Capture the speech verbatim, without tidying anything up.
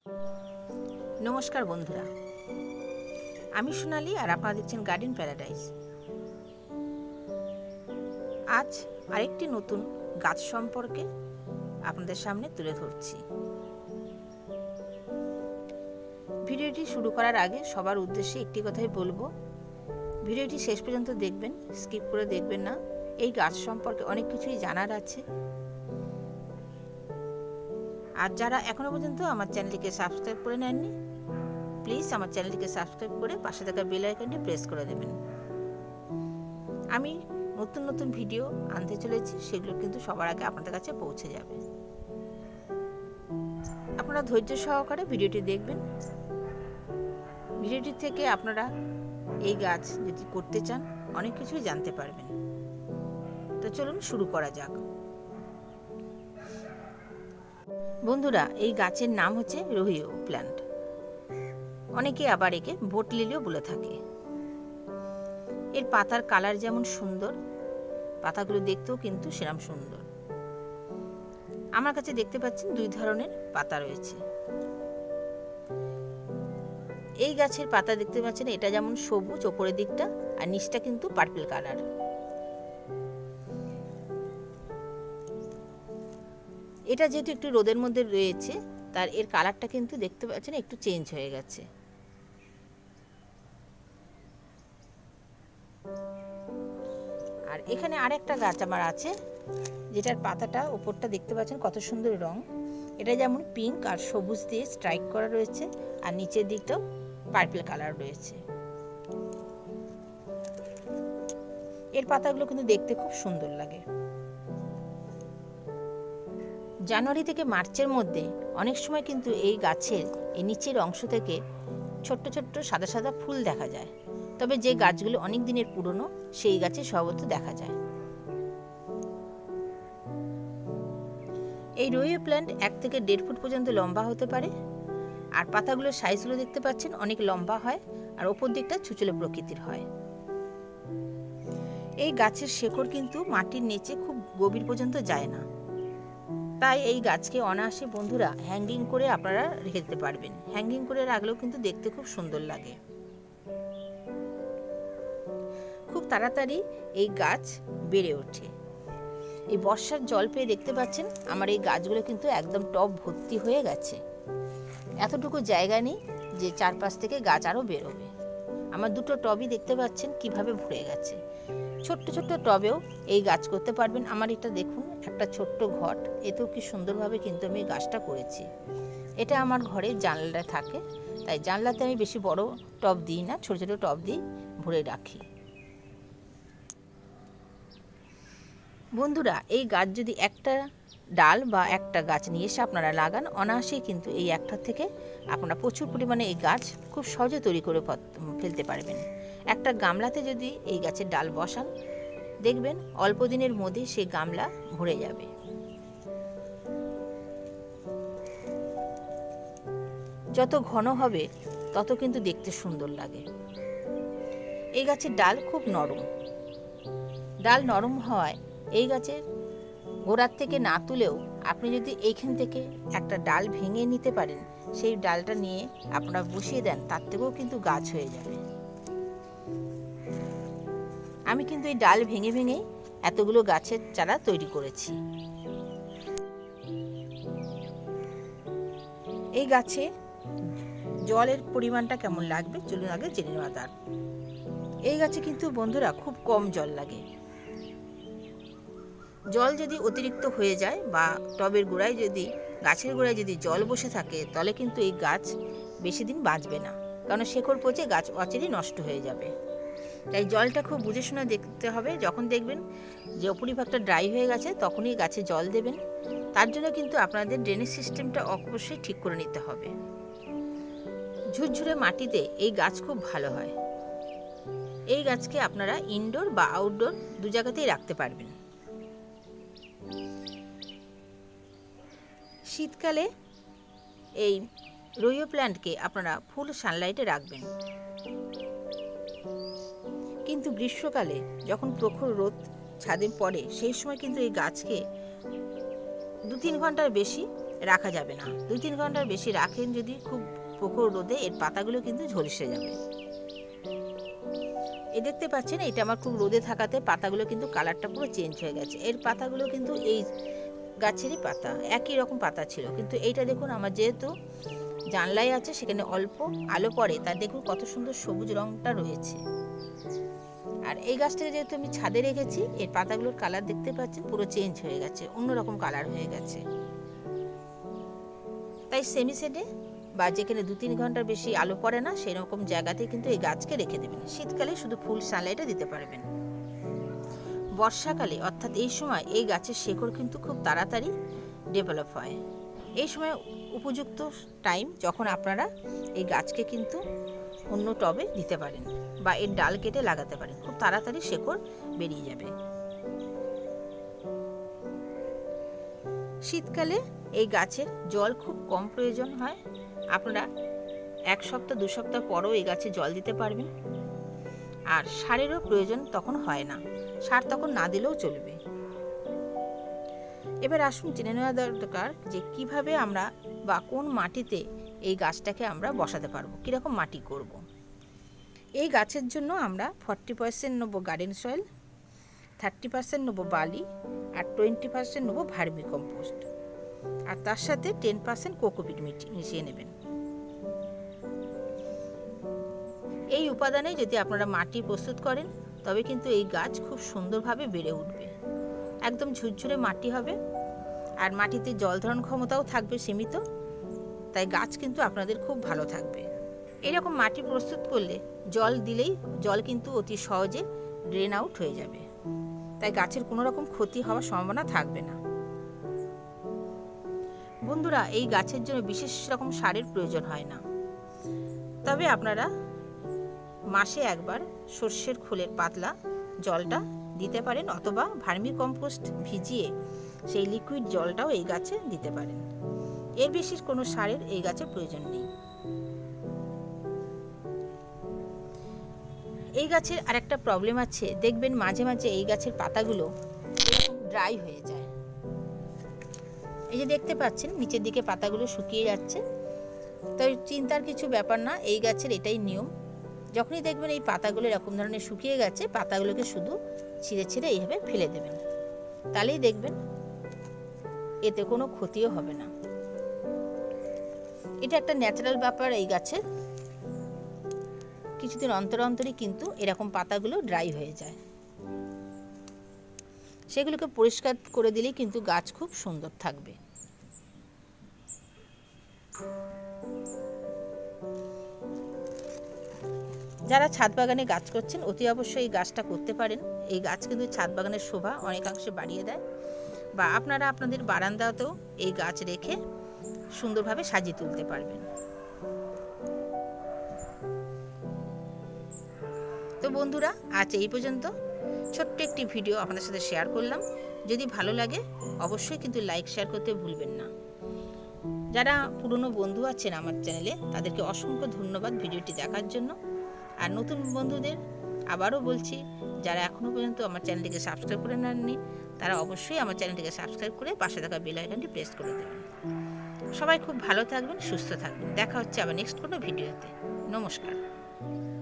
নমস্কার বন্ধুরা, আমি সোনালি আর আপনারা দেখছেন গার্ডেন প্যারাডাইস। আজ আরেকটি নতুন গাছ সম্পর্কে আপনাদের সামনে তুলে ধরছি। ভিডিওটি শুরু করার আগে সবার উদ্দেশ্যে একটি কথাই বলবো, ভিডিওটি শেষ পর্যন্ত দেখবেন, স্কিপ করে দেখবেন না। এই গাছ সম্পর্কে অনেক কিছুই জানার আছে। আর যারা এখনো পর্যন্ত আমার চ্যানেলটিকে সাবস্ক্রাইব করে নেননি, প্লিজ আমার চ্যানেলটিকে সাবস্ক্রাইব করে পাশে থাকা বেল আইকনটি প্রেস করে দেবেন। আমি নতুন নতুন ভিডিও আনতে চলেছি, সেগুলো কিন্তু সবার আগে আপনাদের কাছে পৌঁছে যাবে। আপনারা ধৈর্য সহকারে ভিডিওটি দেখবেন। ভিডিওটি থেকে আপনারা এই গাছ যদি করতে চান অনেক কিছুই জানতে পারবেন। তো চলুন শুরু করা যাক। বন্ধুরা, এই গাছের নাম হচ্ছে রোহিও প্ল্যান্ট। অনেকে আবার একে বোট লিলিও বলে থাকে। এর পাতার কালার যেমন সুন্দর, পাতাগুলো দেখতেও কিন্তু সেরকম সুন্দর। আমার কাছে দেখতে পাচ্ছেন দুই ধরনের পাতা রয়েছে। এই গাছের পাতা দেখতে পাচ্ছেন, এটা যেমন সবুজ ওপরের দিকটা, আর নিচটা কিন্তু পার্পল কালার। এটা যেহেতু একটু রোদের মধ্যে রয়েছে, তার এর কালারটা কিন্তু দেখতে পাচ্ছেন একটু চেঞ্জ হয়ে গেছে। আর এখানে আরেকটা গাছ আমার আছে, যেটার পাতাটা উপরটা দেখতে পাচ্ছেন কত সুন্দর রং। এটা যেমন পিঙ্ক আর সবুজ দিয়ে স্ট্রাইক করা রয়েছে, আর নিচের দিকটাও পার্পল কালার রয়েছে। এর পাতাগুলো কিন্তু দেখতে খুব সুন্দর লাগে। জানুয়ারি থেকে মার্চের মধ্যে অনেক সময় কিন্তু এই গাছের এই নিচের অংশ থেকে ছোট্ট ছোট্ট সাদা সাদা ফুল দেখা যায়। তবে যে গাছগুলো অনেক দিনের পুরনো, সেই গাছে সর্বত্র দেখা যায়। এই রোহিও প্ল্যান্ট এক থেকে দেড় ফুট পর্যন্ত লম্বা হতে পারে। আর পাতাগুলোর সাইজগুলো দেখতে পাচ্ছেন অনেক লম্বা হয়, আর ওপর দিকটা ছুচলে প্রকৃতির হয়। এই গাছের শেকড় কিন্তু মাটির নিচে খুব গভীর পর্যন্ত যায় না। তাই এই গাছকে অনায়াসে বন্ধুরা হ্যাঙ্গিং করে আপনারা রেখে দিতে পারবেন। হ্যাঙ্গিং করে রাখলেও কিন্তু দেখতে খুব সুন্দর লাগে। খুব তাড়াতাড়ি এই গাছ বেড়ে ওঠে। এই বর্ষার জল পেয়ে দেখতে পাচ্ছেন আমার এই গাছগুলো কিন্তু একদম টব ভর্তি হয়ে গেছে। এতটুকু জায়গা নেই যে চারপাশ থেকে গাছ আরও বেরোবে। আমার দুটো টবই দেখতে পাচ্ছেন কিভাবে ভরে গেছে। ছোট্ট ছোট্ট টবেও এই গাছ করতে পারবেন। আমার এটা দেখুন, একটা ছোট্ট ঘট, এতেও কি সুন্দরভাবে কিন্তু আমি গাছটা করেছি। এটা আমার ঘরে জানলাটা থাকে, তাই জানলাতে আমি বেশি বড় টব দিই না, ছোট ছোট টব দিই, ভরে রাখি। বন্ধুরা, এই গাছ যদি একটা ডাল বা একটা গাছ নিয়ে এসে আপনারা লাগান, অনায়াসেই কিন্তু এই একটা থেকে আপনারা প্রচুর পরিমাণে এই গাছ খুব সহজে তৈরি করে ফেলতে পারবেন। একটা গামলাতে যদি এই গাছের ডাল বসান, দেখবেন অল্প দিনের মধ্যে সেই গামলা ভরে যাবে। যত ঘন হবে তত কিন্তু দেখতে সুন্দর লাগে। এই গাছের ডাল খুব নরম। ডাল নরম হওয়ায় এই গাছের গোড়ার থেকে না তুলেও আপনি যদি এইখান থেকে একটা ডাল ভেঙে নিতে পারেন, সেই ডালটা নিয়ে আপনারা বসিয়ে দেন, তার থেকেও কিন্তু গাছ হয়ে যাবে। আমি কিন্তু এই ডাল ভেঙে ভেঙে এতগুলো গাছের চারা তৈরি করেছি। এই গাছে জলের পরিমাণটা কেমন লাগবে চলুন আগে জেনে নেওয়া যাক। এই গাছে কিন্তু বন্ধুরা খুব কম জল লাগে। জল যদি অতিরিক্ত হয়ে যায় বা টবের গোড়ায় যদি গাছের গোড়ায় যদি জল বসে থাকে, তাহলে কিন্তু এই গাছ বেশি দিন বাঁচবে না, কারণ শেকড় পচে গাছ অচিরেই নষ্ট হয়ে যাবে। তাই জলটা খুব বুঝে শুনে দেখতে হবে। যখন দেখবেন যে উপরিভাগটা ড্রাই হয়ে গেছে, তখনই গাছে জল দেবেন। তার জন্য কিন্তু আপনাদের ড্রেনেজ সিস্টেমটা অবশ্যই ঠিক করে নিতে হবে। ঝুরঝুরে মাটিতে এই গাছ খুব ভালো হয়। এই গাছকে আপনারা ইনডোর বা আউটডোর দু জায়গাতেই রাখতে পারবেন। শীতকালে এই রোহিও প্ল্যান্টকে আপনারা ফুল সানলাইটে রাখবেন, কিন্তু গ্রীষ্মকালে যখন প্রখর রোদ ছাদে পড়ে, সেই সময় কিন্তু এই গাছকে দু তিন ঘন্টার বেশি রাখা যাবে না। দুই তিন ঘন্টার বেশি রাখেন যদি খুব প্রখর রোদে, এর পাতাগুলো কিন্তু ঝলসে যাবে। এ দেখতে পাচ্ছেন এটা আমার খুব রোদে থাকাতে পাতাগুলো কিন্তু কালারটা পুরো চেঞ্জ হয়ে গেছে। এর পাতাগুলো কিন্তু এই গাছেরই পাতা, একই রকম পাতা ছিল, কিন্তু এইটা দেখুন আমার যেহেতু জানলায় আছে সেখানে অল্প আলো পড়ে, তার দেখুন কত সুন্দর সবুজ রঙটা রয়েছে। আর এই গাছটাকে যেহেতু আমি ছাদে রেখেছি, এর পাতাগুলোর কালার দেখতে পাচ্ছেন পুরো চেঞ্জ হয়ে গেছে, অন্যরকম কালার হয়ে গেছে। তাই সেমি শেডে বা যেখানে দু তিন ঘন্টার বেশি আলো পড়ে না সেই রকম জায়গাতে কিন্তু এই গাছকে রেখে দেবেন। শীতকালে শুধু ফুল সানলাইটে দিতে পারবেন। বর্ষাকালে অর্থাৎ এই সময় এই গাছের শেকড় কিন্তু খুব তাড়াতাড়ি ডেভেলপ হয়। এই সময় উপযুক্ত টাইম যখন আপনারা এই গাছকে কিন্তু অন্য টবে দিতে পারেন বা এর ডাল কেটে লাগাতে পারেন, খুব তাড়াতাড়ি শেকড় বেরিয়ে যাবে। শীতকালে এই গাছের জল খুব কম প্রয়োজন হয়। আপনারা এক সপ্তাহ দু সপ্তাহ পরও এই গাছে জল দিতে পারবেন। আর সারেরও প্রয়োজন তখন হয় না, সার তখন না দিলেও চলবে। এবার আসুন জেনে নেওয়া দরকার যে কিভাবে আমরা বা কোন মাটিতে এই গাছটাকে আমরা বসাতে পারবো, কীরকম মাটি করব। এই গাছের জন্য আমরা ফর্টি পার্সেন্ট নেবো গার্ডেন সয়েল, থার্টি পার্সেন্ট নেবো বালি, আর টোয়েন্টি পার্সেন্ট নেবো ভার্মি কম্পোস্ট, আর তার সাথে টেন পার্সেন্ট কোকোপিট মিশিয়ে নেবেন। এই উপাদানে যদি আপনারা মাটি প্রস্তুত করেন তবে কিন্তু এই গাছ খুব সুন্দরভাবে বেড়ে উঠবে। একদম ঝুরঝুরে মাটি হবে, আর মাটিতে জল ধারণ ক্ষমতাও থাকবে সীমিত, তাই গাছ কিন্তু আপনাদের খুব ভালো থাকবে। এরকম মাটি প্রস্তুত করলে জল দিলেই জল কিন্তু অতি সহজে ড্রেন আউট হয়ে যাবে, তাই গাছের কোনো রকম ক্ষতি হওয়ার সম্ভাবনা থাকবে না। বন্ধুরা, এই গাছের জন্য বিশেষ রকম সারের প্রয়োজন হয় না, তবে আপনারা মাসে একবার সর্ষের খোলের পাতলা জলটা দিতে পারেন, অথবা ভার্মি কম্পোস্ট ভিজিয়ে সেই লিকুইড জলটাও এই গাছে দিতে পারেন। এর বিশেষ কোনো সারের এই গাছে প্রয়োজন নেই। এই গাছের আরেকটা প্রবলেম আছে, দেখবেন মাঝে মাঝে এই গাছের পাতাগুলো ড্রাই হয়ে যায়। এই যে দেখতে পাচ্ছেন নিচের দিকে পাতাগুলো শুকিয়ে যাচ্ছে, তাই চিন্তার কিছু ব্যাপার না, এই গাছের এটাই নিয়ম। যখনই দেখবেন এই পাতাগুলো এরকম ধরনের শুকিয়ে গেছে, পাতাগুলোকে শুধু ছিঁড়ে ছিঁড়ে এইভাবে ফেলে দেবেন, তাহলেই দেখবেন এতে কোনো ক্ষতিও হবে না। এটা একটা ন্যাচারাল ব্যাপার এই গাছের। কিছুদিন অন্তর অন্তরই কিন্তু এরকম পাতাগুলো ড্রাই হয়ে যায়, সেগুলোকে পরিষ্কার করে দিলেই কিন্তু গাছ খুব সুন্দর থাকবে। যারা ছাদ বাগানে গাছ করছেন অতি অবশ্যই এই গাছটা করতে পারেন। এই গাছ কিন্তু ছাদ বাগানের শোভা অনেকাংশে বাড়িয়ে দেয়, বা আপনারা আপনাদের বারান্দাতেও এই গাছ রেখে সুন্দরভাবে সাজিয়ে তুলতে পারবেন। তো বন্ধুরা, আজ এই পর্যন্ত ছোট্ট একটি ভিডিও আপনাদের সাথে শেয়ার করলাম। যদি ভালো লাগে অবশ্যই কিন্তু লাইক শেয়ার করতে ভুলবেন না। যারা পুরনো বন্ধু আছেন আমার চ্যানেলে তাদেরকে অসংখ্য ধন্যবাদ ভিডিওটি দেখার জন্য। আর নতুন বন্ধুদের আবারও বলছি, যারা এখনও পর্যন্ত আমার চ্যানেলটিকে সাবস্ক্রাইব করে নেননি তারা অবশ্যই আমার চ্যানেলটিকে সাবস্ক্রাইব করে পাশে থাকা বেল আইকনটি প্রেস করে দেবেন। সবাই খুব ভালো থাকবেন, সুস্থ থাকবেন। দেখা হচ্ছে আবার নেক্সট কোনো ভিডিওতে। নমস্কার।